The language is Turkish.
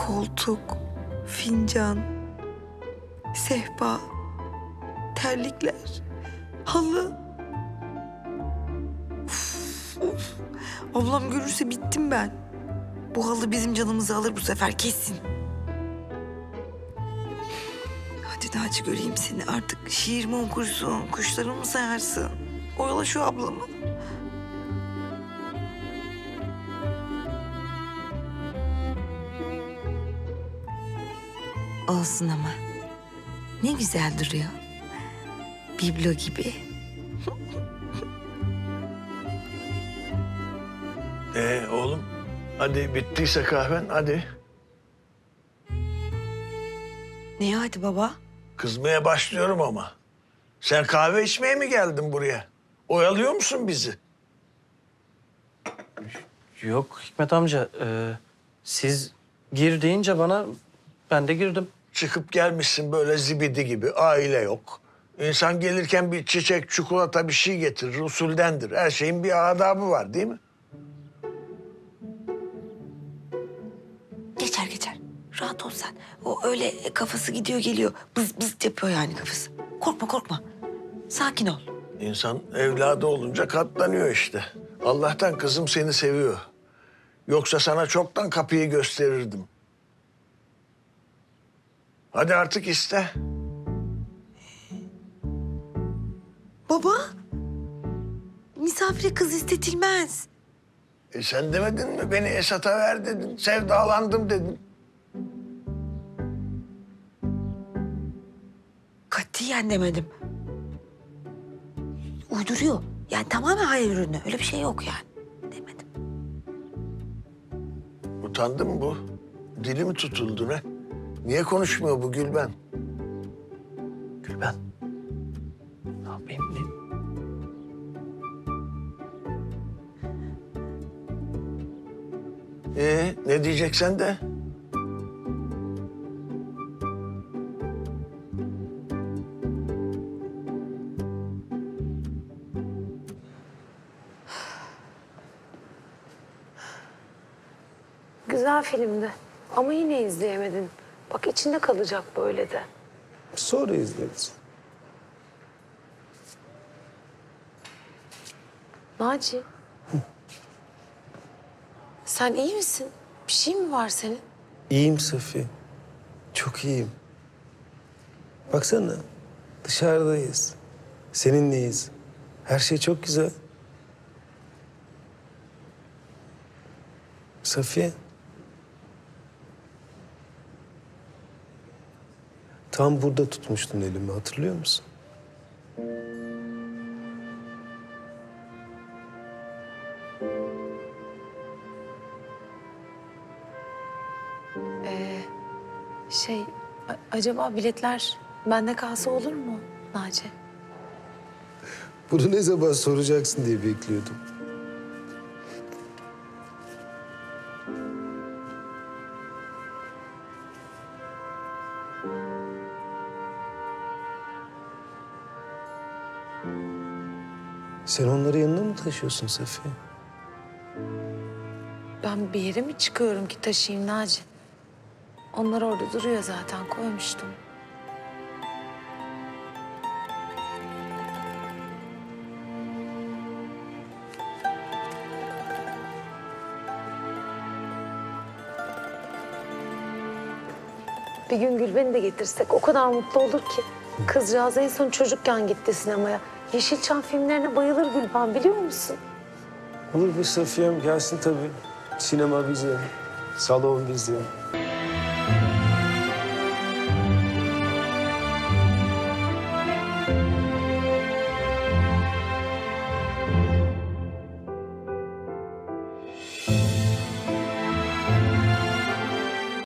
Koltuk, fincan, sehpa, terlikler, halı. Uf, of. Ablam görürse bittim ben. Bu halı bizim canımızı alır bu sefer kesin. Hadi Naci göreyim seni artık. Şiir mi okursun, kuşları mı sayarsın? Oyala şu ablamı. Olsun ama. Ne güzel duruyor. Biblo gibi. Oğlum hadi bittiyse kahven hadi. Neye hadi baba? Kızmaya başlıyorum ama. Sen kahve içmeye mi geldin buraya? Oyalıyor musun bizi? Yok Hikmet amca. Siz gir deyince bana ben de girdim. Çıkıp gelmişsin böyle zibidi gibi. Aile yok. İnsan gelirken bir çiçek, çikolata bir şey getirir. Usuldendir. Her şeyin bir adabı var değil mi? Geçer geçer. Rahat ol sen. O öyle kafası gidiyor geliyor. Bız bız yapıyor yani kafası. Korkma korkma. Sakin ol. İnsan evladı olunca katlanıyor işte. Allah'tan kızım seni seviyor. Yoksa sana çoktan kapıyı gösterirdim. Hadi artık iste. Baba. Misafire kız istetilmez. Sen demedin mi beni Esat'a ver dedin. Sevdalandım dedin. Katiyen demedim. Uyduruyor. Yani tamamen hayal ürünü. Öyle bir şey yok yani. Demedim. Utandı mı bu? Dili mi tutuldu ne? Niye konuşmuyor bu Gülben? Gülben. Ne yapayım? Ne diyeceksen de? Güzel filmdi ama yine izleyemedin. Bak içinde kalacak böyle de. Sonra izleriz. Naci. Sen iyi misin? Bir şey mi var senin? İyiyim Safiye. Çok iyiyim. Baksana dışarıdayız. Seninleyiz. Her şey çok güzel. Safiye. Tam burada tutmuştun elimi hatırlıyor musun? Acaba biletler bende kalsa olur mu Naci? Bunu ne zaman soracaksın diye bekliyordum. Sen onları yanına mı taşıyorsun Safiye? Ben bir yere mi çıkıyorum ki taşıyayım Naci? Onlar orada duruyor zaten, koymuştum. Bir gün Gülben'i de getirsek o kadar mutlu olur ki. Kızcağız en son çocukken gitti sinemaya. Yeşilçam filmlerine bayılır Gülben, biliyor musun? Olur be Safiye'm gelsin tabii. Sinema bize, salon bize.